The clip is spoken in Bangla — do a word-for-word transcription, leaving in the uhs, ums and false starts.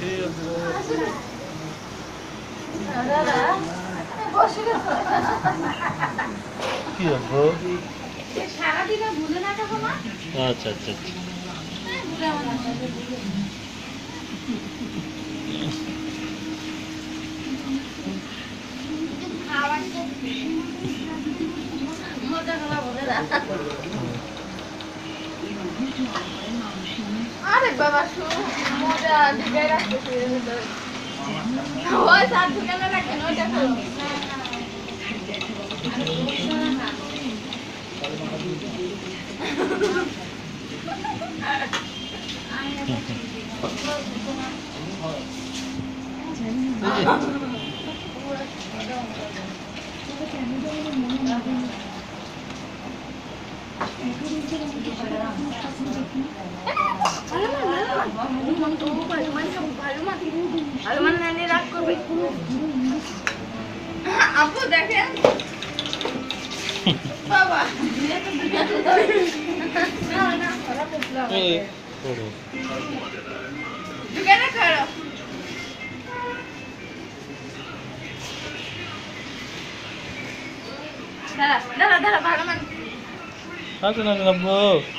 কি হবো সারাদিনে ভুলে না থাকো মা। আচ্ছা আচ্ছা আচ্ছা ভুলে আমার মজা খাওয়া ভুলে না। আরে বাবা শুনো মজা ঢুকে রাখতেছি ওই সাত ঢুকে না রাখেন ওইটা খাও। আপু দেখেন বাবা দাঁড়া দাঁড়া দাঁড়া ভালো মান আচ্ছা না